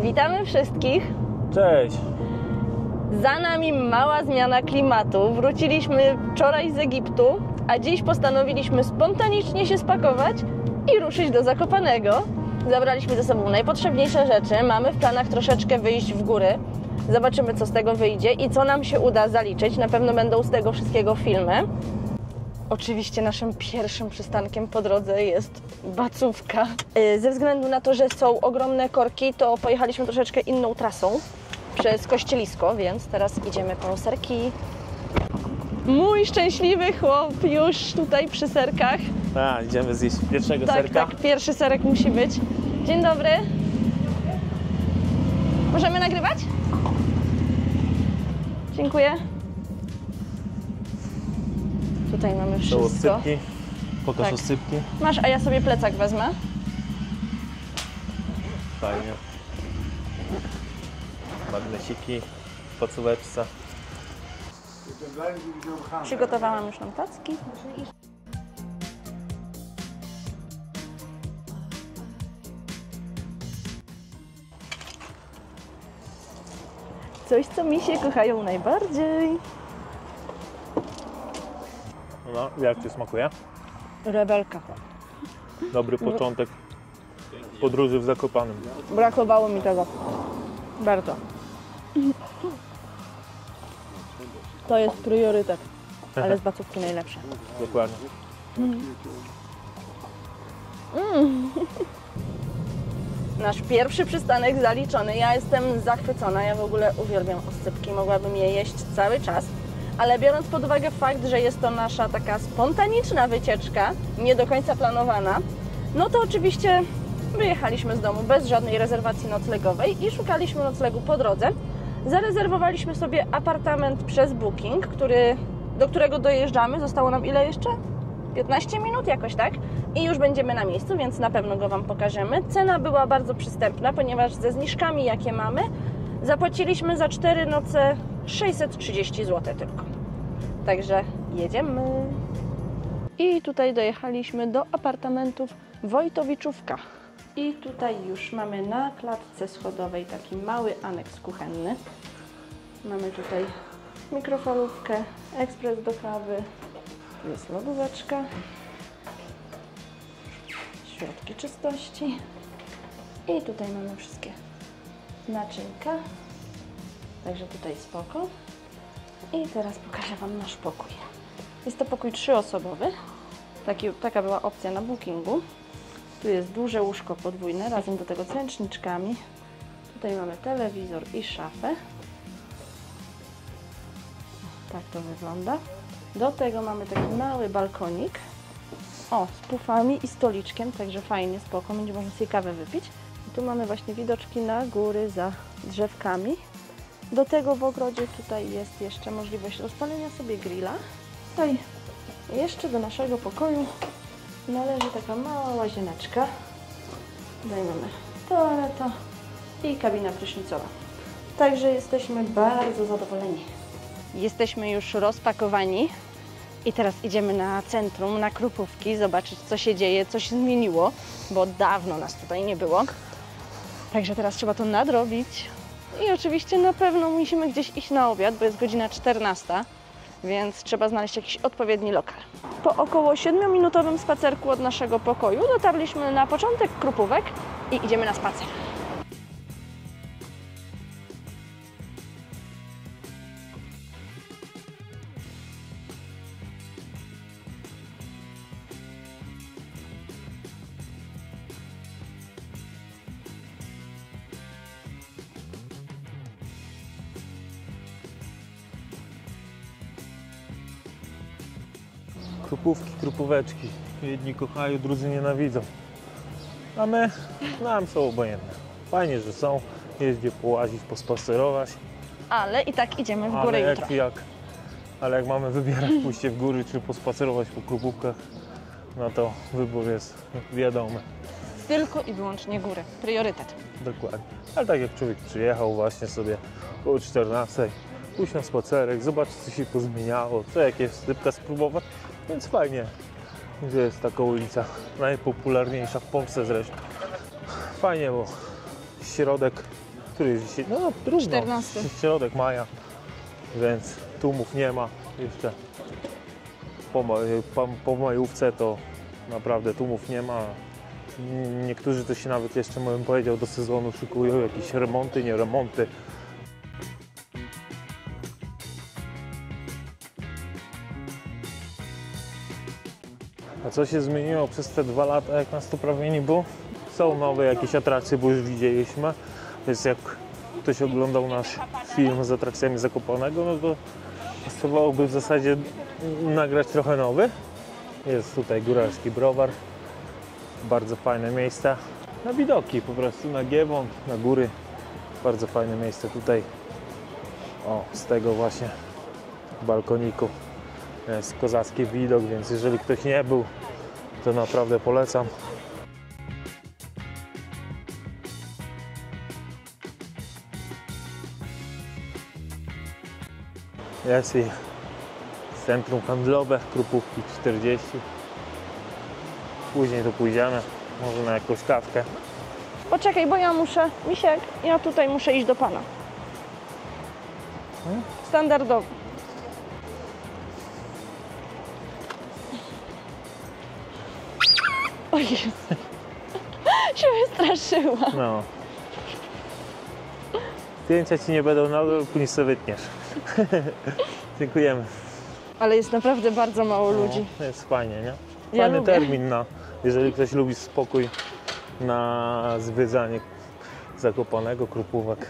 Witamy wszystkich. Cześć! Za nami mała zmiana klimatu. Wróciliśmy wczoraj z Egiptu, a dziś postanowiliśmy spontanicznie się spakować i ruszyć do Zakopanego. Zabraliśmy ze sobą najpotrzebniejsze rzeczy. Mamy w planach troszeczkę wyjść w góry. Zobaczymy, co z tego wyjdzie i co nam się uda zaliczyć. Na pewno będą z tego wszystkiego filmy. Oczywiście naszym pierwszym przystankiem po drodze jest Bacówka. Ze względu na to, że są ogromne korki, to pojechaliśmy troszeczkę inną trasą przez Kościelisko, więc teraz idziemy po serki. Mój szczęśliwy chłop już tutaj przy serkach. A, idziemy zjeść pierwszego serka? Tak, pierwszy serek musi być. Dzień dobry. Możemy nagrywać? Dziękuję. Tutaj mamy wszystko. Są oscypki. Pokaż Tak. oscypki. Masz, a ja sobie plecak wezmę. Fajnie. Magnesiki, pacóweczce. Przygotowałam już nam tacki. Coś, co misie kochają najbardziej. No, jak Ci smakuje? Rebelka. Dobry początek podróży w Zakopanem. Brakowało mi tego. Bardzo. To jest priorytet. Ale z Bacówki najlepsze. Dokładnie. Nasz pierwszy przystanek zaliczony. Ja jestem zachwycona. Ja w ogóle uwielbiam oscypki. Mogłabym je jeść cały czas. Ale biorąc pod uwagę fakt, że jest to nasza taka spontaniczna wycieczka, nie do końca planowana, no to oczywiście wyjechaliśmy z domu bez żadnej rezerwacji noclegowej i szukaliśmy noclegu po drodze. Zarezerwowaliśmy sobie apartament przez Booking, do którego dojeżdżamy. Zostało nam ile jeszcze? 15 minut jakoś, tak? I już będziemy na miejscu, więc na pewno go Wam pokażemy. Cena była bardzo przystępna, ponieważ ze zniżkami, jakie mamy, zapłaciliśmy za 4 noce 630 zł tylko. Także jedziemy. I tutaj dojechaliśmy do apartamentów Wojtowiczówka. I tutaj już mamy na klatce schodowej taki mały aneks kuchenny. Mamy tutaj mikrofalówkę, ekspres do kawy, tu jest lodóweczka, środki czystości i tutaj mamy wszystkie naczynka. Także tutaj spoko. I teraz pokażę Wam nasz pokój. Jest to pokój 3-osobowy. Taka była opcja na Bookingu. Tu jest duże łóżko podwójne, razem do tego z ręczniczkami. Tutaj mamy telewizor i szafę. Tak to wygląda. Do tego mamy taki mały balkonik. O, z pufami i stoliczkiem, także fajnie, spoko. Będzie można sobie kawę wypić. I tu mamy właśnie widoczki na góry za drzewkami. Do tego w ogrodzie tutaj jest jeszcze możliwość rozpalenia sobie grilla. Tutaj jeszcze do naszego pokoju należy taka mała łazieneczka. Tutaj mamy toaleta i kabina prysznicowa. Także jesteśmy bardzo zadowoleni. Jesteśmy już rozpakowani i teraz idziemy na centrum, na Krupówki, zobaczyć, co się dzieje, co się zmieniło, bo dawno nas tutaj nie było. Także teraz trzeba to nadrobić. I oczywiście na pewno musimy gdzieś iść na obiad, bo jest godzina 14, więc trzeba znaleźć jakiś odpowiedni lokal. Po około 7-minutowym spacerku od naszego pokoju dotarliśmy na początek Krupówek i idziemy na spacer. Krupówki, krupóweczki. Jedni kochają, drudzy nienawidzą. A nam są obojętne. Fajnie, że są. Jest gdzie połazić, pospacerować. Ale i tak idziemy w górę jutro. Ale jak mamy wybierać pójście w góry, czy pospacerować po krupówkach, no to wybór jest wiadomy. Tylko i wyłącznie góry. Priorytet. Dokładnie. Ale tak jak człowiek przyjechał właśnie sobie o 14, pójść na spacerek, zobaczyć, co się pozmieniało, co jakieś sypka spróbować, więc fajnie, gdzie jest taka ulica, najpopularniejsza w Polsce zresztą. Fajnie, bo środek Który jest dzisiaj? No trudno. 14. Środek maja, więc tłumów nie ma. Jeszcze po majówce to naprawdę tłumów nie ma. Niektórzy to się nawet jeszcze, bym powiedział, do sezonu szykują, jakieś remonty, nie remonty. A co się zmieniło przez te 2 lata, jak nas tu prawie nie było? Są nowe jakieś atrakcje, bo już widzieliśmy. Więc jak ktoś oglądał nasz film z atrakcjami Zakopanego, no to pasowałoby w zasadzie nagrać trochę nowy. Jest tutaj Góralski Browar. Bardzo fajne miejsca. Na widoki po prostu, na Giewont, na góry. Bardzo fajne miejsce tutaj. O, z tego właśnie balkoniku jest kozacki widok, więc jeżeli ktoś nie był, to naprawdę polecam. Jest i centrum handlowe, Krupówki 40. Później to pójdziemy, może na jakąś kawkę. Poczekaj, bo ja muszę, Misiek, ja tutaj muszę iść do pana. Standardowo. O Jezu. Się wystraszyła. No. Zdjęcia ci nie będą na dół, później sobie wytniesz. Dziękujemy. Ale jest naprawdę bardzo mało ludzi. No, jest fajnie, nie? Ja Fajny lubię. termin na, jeżeli ktoś lubi spokój, na zwiedzanie Zakopanego, Krupówek.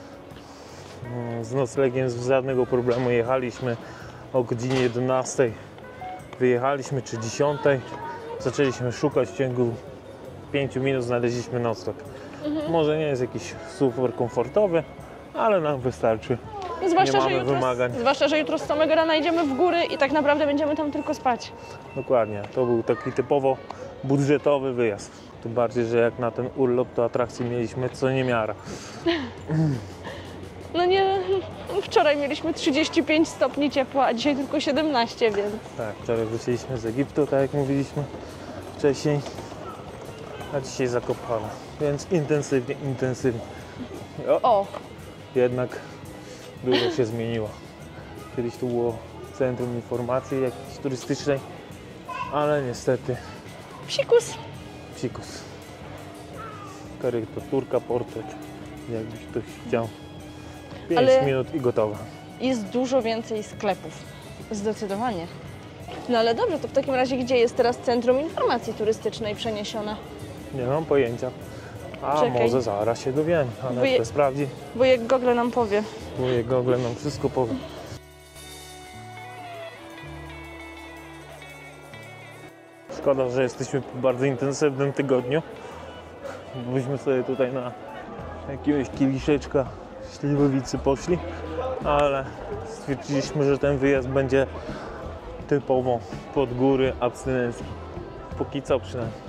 Z noclegiem żadnego problemu. Jechaliśmy o godzinie 11. Wyjechaliśmy czy 10. Zaczęliśmy szukać, w ciągu 5 minut znaleźliśmy nocleg. Może nie jest jakiś super komfortowy, ale nam wystarczy. Zwłaszcza, nie że mamy jutro, wymagań. zwłaszcza, że jutro z samego rana idziemy w góry i tak naprawdę będziemy tam tylko spać. Dokładnie, to był taki typowo budżetowy wyjazd. Tym bardziej, że jak na ten urlop to atrakcji mieliśmy co niemiara. No nie, wczoraj mieliśmy 35 stopni ciepła, a dzisiaj tylko 17, więc... Tak, wczoraj wróciliśmy z Egiptu, tak jak mówiliśmy wcześniej, a dzisiaj Zakopane, więc intensywnie. O, Jednak dużo się zmieniło. Kiedyś tu było centrum informacji jakiejś turystycznej, ale niestety psikus. psikus. Karykaturka, portret, jakbyś ktoś chciał. 5 Ale- minut i gotowe. Jest dużo więcej sklepów. Zdecydowanie. No ale dobrze, to w takim razie gdzie jest teraz Centrum Informacji Turystycznej przeniesione? Nie mam pojęcia. A Czekaj. może zaraz się dowiemy, ale Wujek- to sprawdzi. Wujek Google nam powie. Wujek Google nam wszystko powie. Szkoda, że jesteśmy po bardzo intensywnym tygodniu. Byśmy sobie tutaj na jakiegoś kieliszeczka śliwowicy poszli, ale stwierdziliśmy, że ten wyjazd będzie typowo pod góry, abstynencki. Póki co przynajmniej.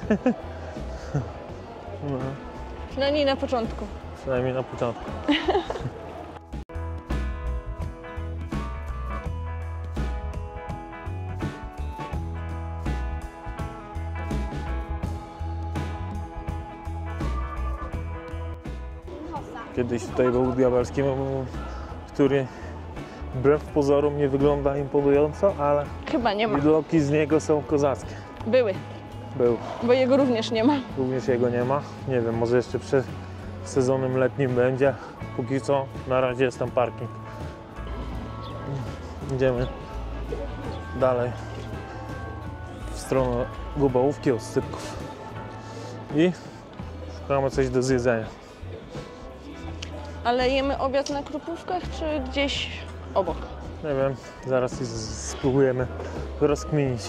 No, Przynajmniej na początku. przynajmniej na początku. Kiedyś tutaj był diabelski, który wbrew pozorom nie wygląda imponująco, ale Chyba nie ma. widoki z niego są kozackie. Były, Był, bo jego również nie ma. również jego nie ma. Nie wiem, może jeszcze przed sezonem letnim będzie. Póki co, na razie jest tam parking. Idziemy dalej w stronę Gubałówki, Oscypków i szukamy coś do zjedzenia. Ale jemy obiad na Krupówkach, czy gdzieś obok? Nie wiem, zaraz spróbujemy rozkminić.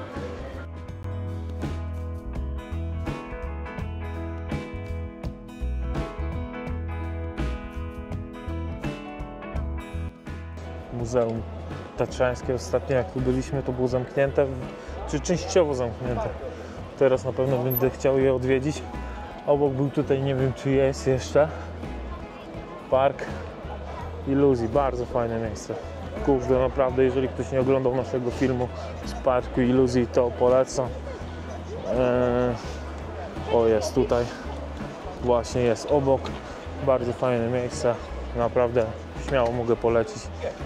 Muzeum Tatrzańskie. Ostatnio jak tu byliśmy, to było zamknięte, czy częściowo zamknięte. Teraz na pewno będę chciał je odwiedzić. Obok był tutaj, nie wiem czy jest jeszcze, Park Iluzji. Bardzo fajne miejsce. Kurde, naprawdę, jeżeli ktoś nie oglądał naszego filmu z Parku Iluzji, to polecam. O, jest tutaj. Właśnie jest obok. Bardzo fajne miejsce, naprawdę śmiało mogę polecić.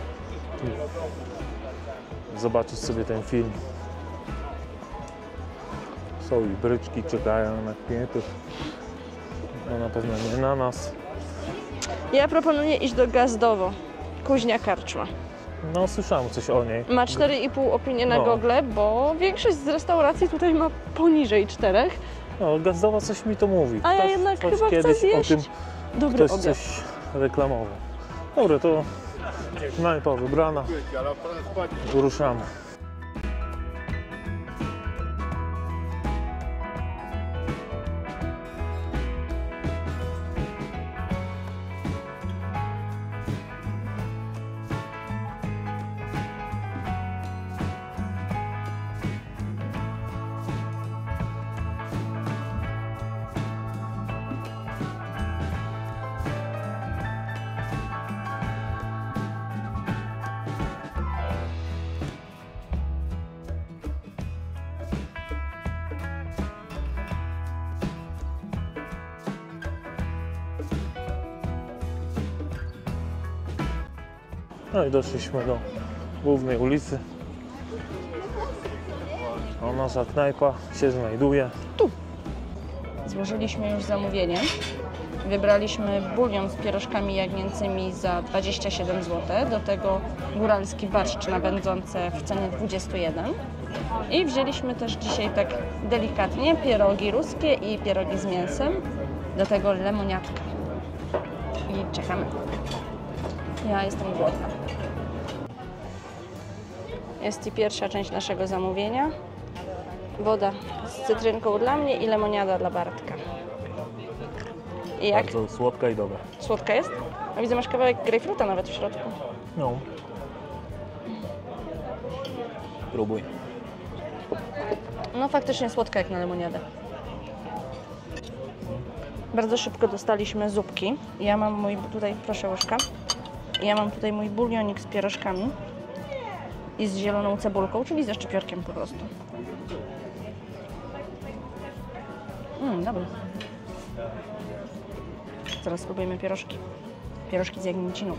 Zobaczyć sobie ten film. Są i bryczki, czekają na klientów. No na pewno nie na nas. Ja proponuję iść do Gazdowo. Kuźnia Karczma. No słyszałem coś o niej. Ma 4,5 opinii na No. Google, bo większość z restauracji tutaj ma poniżej 4. No Gazdowa coś mi to mówi. A ja jednak coś chyba chcę kiedyś zjeść o tym dobry ktoś obiad. coś reklamował. Dobra, to knajpa wybrana. Ruszamy. No i doszliśmy do głównej ulicy. A nasza knajpa się znajduje. Złożyliśmy już zamówienie. Wybraliśmy bulion z pierożkami jagnięcymi za 27 zł. Do tego góralski barszcz na wędzące w cenie 21. I wzięliśmy też dzisiaj tak delikatnie pierogi ruskie i pierogi z mięsem. Do tego lemoniatka. I czekamy. Ja jestem głodna. Jest i pierwsza część naszego zamówienia. Woda z cytrynką dla mnie i lemoniada dla Bartka. I jak? Bardzo słodka i dobra. Słodka jest? A widzę, masz kawałek grejpfruta nawet w środku. No. Próbuj. No faktycznie słodka jak na lemoniadę. Bardzo szybko dostaliśmy zupki. Ja mam mój, tutaj, proszę łyżka. Ja mam tutaj mój bulionik z pierożkami i z zieloną cebulką, czyli ze szczypiorkiem po prostu. Dobry. Zaraz spróbujemy pierożki. Pierożki z jagnięciną.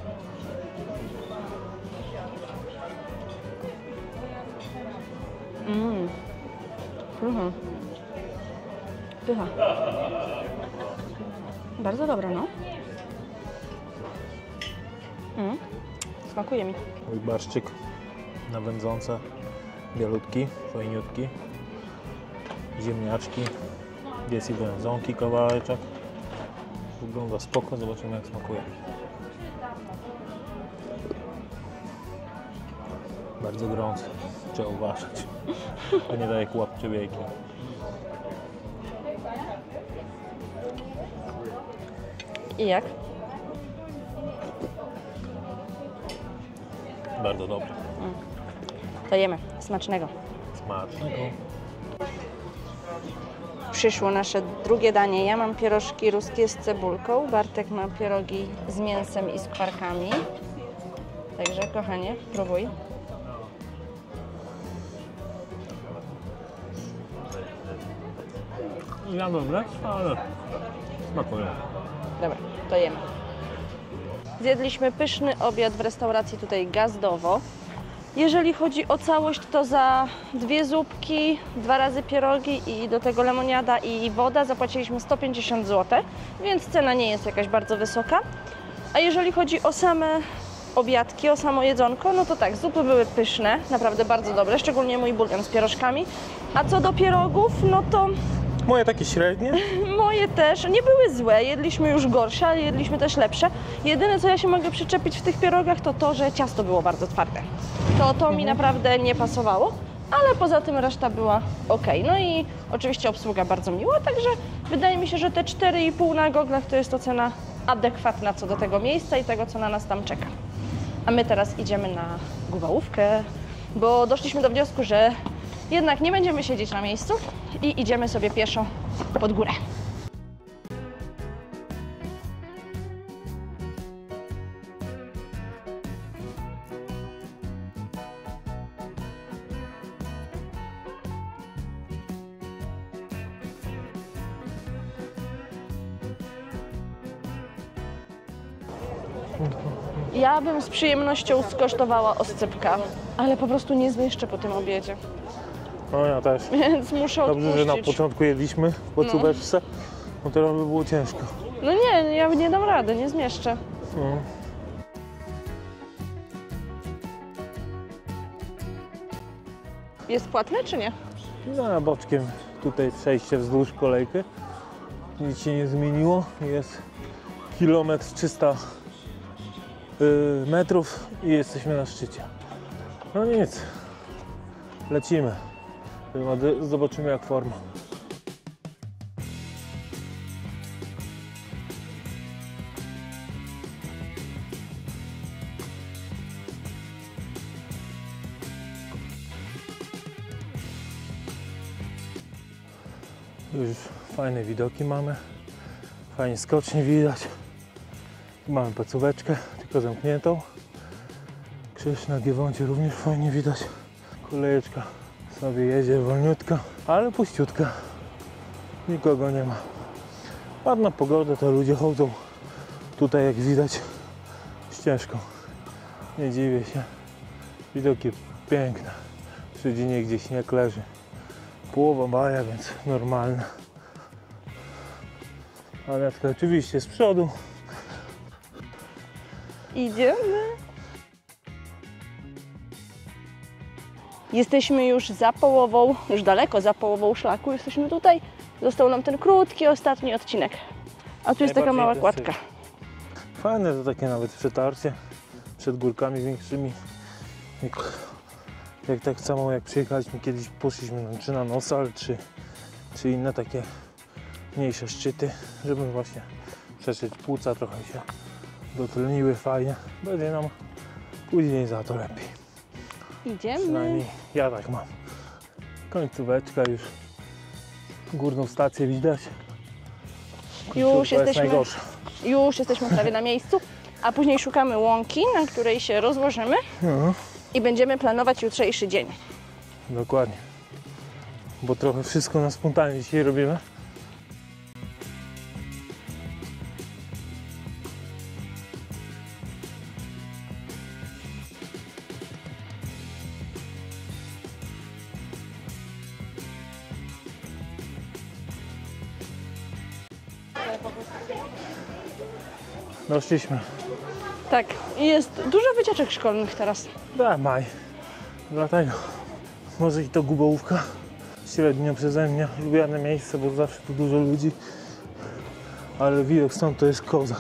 Pycha. Bardzo dobra, no. Smakuje mi. Mój barszczyk na wędzące. Bielutki, fajniutki. Ziemniaczki. Jest i wędzonki kawałeczek. Wygląda spoko, zobaczymy jak smakuje. Bardzo gorący, trzeba uważać. To nie daje łapcie wiejki. I jak? Bardzo dobry. To jemy. Smacznego. Smacznego. Przyszło nasze drugie danie. Ja mam pierożki ruskie z cebulką. Bartek ma pierogi z mięsem i z kwarkami. Także, kochanie, próbuj. Ja dobre, ale smakują. Dobra, to jemy. Zjedliśmy pyszny obiad w restauracji tutaj Gazdowo. Jeżeli chodzi o całość, to za 2 zupki, 2 razy pierogi i do tego lemoniada i woda zapłaciliśmy 150 zł, więc cena nie jest jakaś bardzo wysoka. A jeżeli chodzi o same obiadki, o samo jedzonko, no to tak, zupy były pyszne, naprawdę bardzo dobre, szczególnie mój bulion z pierożkami. A co do pierogów, no to Moje takie średnie. moje też nie były złe, jedliśmy już gorsze, ale jedliśmy też lepsze. Jedyne, co ja się mogę przyczepić w tych pierogach, to to, że ciasto było bardzo twarde. To mi naprawdę nie pasowało, ale poza tym reszta była ok. No i oczywiście obsługa bardzo miła, także wydaje mi się, że te 4,5 na goglach to jest to cena adekwatna co do tego miejsca i tego, co na nas tam czeka. A my teraz idziemy na Gubałówkę, bo doszliśmy do wniosku, że jednak nie będziemy siedzieć na miejscu i idziemy sobie pieszo pod górę. Ja bym z przyjemnością skosztowała oscypka, ale po prostu nie zmieszczę po tym obiedzie, No ja też. więc muszę Dobrze, że na odpuścić. początku jedliśmy w pocóweczce, no teraz by było ciężko. No nie, ja nie dam rady, nie zmieszczę. No. Jest płatne czy nie? No, boczkiem tutaj przejście wzdłuż kolejky. Nic się nie zmieniło. Jest 1,3 metrów i jesteśmy na szczycie. No nic. Lecimy. Zobaczymy jak forma. Już fajne widoki mamy. Fajnie skocznie widać. Tu mamy placóweczkę, tylko zamkniętą. Krzyż na Giewoncie również fajnie widać. Kolejeczka sobie jedzie wolniutko, ale puściutka. Nikogo nie ma. Ładna pogoda, to ludzie chodzą tutaj, jak widać, ścieżką. Nie dziwię się. Widoki piękne. Przy dzinie gdzieś śnieg leży. Połowa maja, więc normalne. Anetka oczywiście z przodu. Idziemy. Jesteśmy już za połową, już daleko za połową szlaku. Jesteśmy tutaj. Został nam ten krótki, ostatni odcinek. A tu jest taka mała kładka. Fajne to takie nawet przetarcie przed górkami większymi. Jak tak samo jak przyjechaliśmy kiedyś, poszliśmy czy na Nosal, czy inne takie mniejsze szczyty, żeby właśnie przeszyć płuca, trochę się dotleniły fajnie. Będzie nam później za to lepiej. Idziemy. Przynajmniej ja tak mam. Końcóweczka już. Górną stację widać. Już jest jesteśmy, najgorsza. już jesteśmy prawie na miejscu, a później szukamy łąki, na której się rozłożymy No, i będziemy planować jutrzejszy dzień. dokładnie. Bo trochę wszystko na spontanie dzisiaj robimy. Doszliśmy. Tak, i jest dużo wycieczek szkolnych teraz. Da, maj. Dlatego. Może i to Gubołówka. Średnio przeze mnie. Lubiane miejsce, bo zawsze tu dużo ludzi. Ale widok stąd to jest kozak.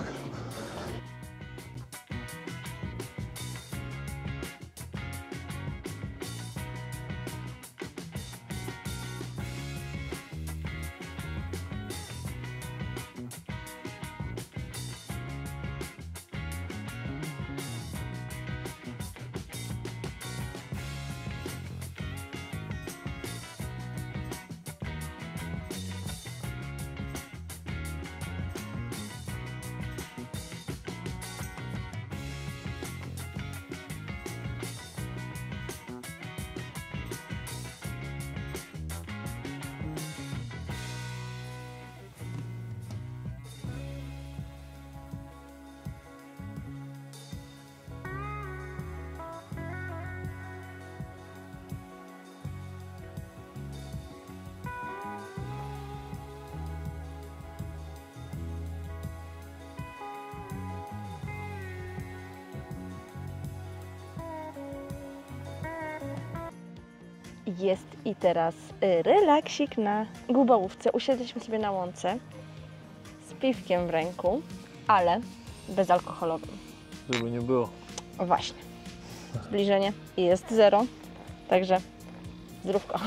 Jest i teraz relaksik na Gubołówce. Usiedliśmy sobie na łące z piwkiem w ręku, ale bezalkoholowym. Żeby nie było. Właśnie. Zbliżenie jest 0, także zdrówko.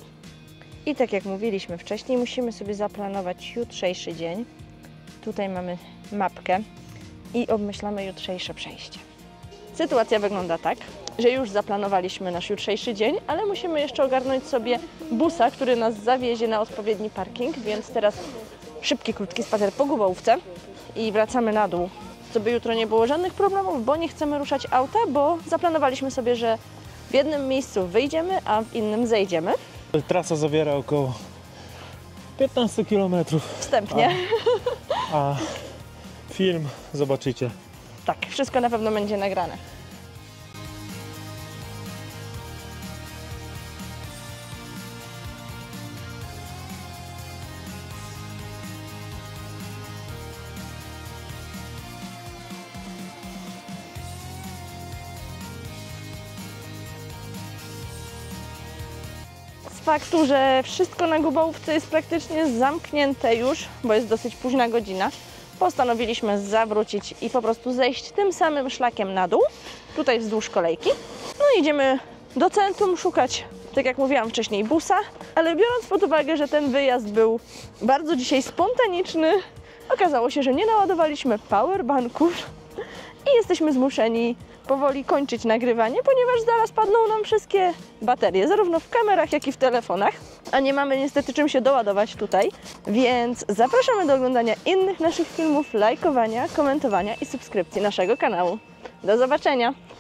I tak jak mówiliśmy wcześniej, musimy sobie zaplanować jutrzejszy dzień. Tutaj mamy mapkę i obmyślamy jutrzejsze przejście. Sytuacja wygląda tak, że już zaplanowaliśmy nasz jutrzejszy dzień, ale musimy jeszcze ogarnąć sobie busa, który nas zawiezie na odpowiedni parking, więc teraz szybki, krótki spacer po Gubołówce i wracamy na dół, żeby jutro nie było żadnych problemów, bo nie chcemy ruszać auta, bo zaplanowaliśmy sobie, że w jednym miejscu wyjdziemy, a w innym zejdziemy. Trasa zawiera około 15 km, Wstępnie. a film zobaczycie Tak, wszystko na pewno będzie nagrane. Z faktu, że wszystko na Gubałówce jest praktycznie zamknięte już, bo jest dosyć późna godzina, postanowiliśmy zawrócić i po prostu zejść tym samym szlakiem na dół, tutaj wzdłuż kolejki. No i idziemy do centrum szukać, tak jak mówiłam wcześniej, busa, ale biorąc pod uwagę, że ten wyjazd był bardzo dzisiaj spontaniczny, okazało się, że nie naładowaliśmy powerbanków i jesteśmy zmuszeni powoli kończyć nagrywanie, ponieważ zaraz padną nam wszystkie baterie, zarówno w kamerach, jak i w telefonach, a nie mamy niestety czym się doładować tutaj, więc zapraszamy do oglądania innych naszych filmów, lajkowania, komentowania i subskrypcji naszego kanału. Do zobaczenia!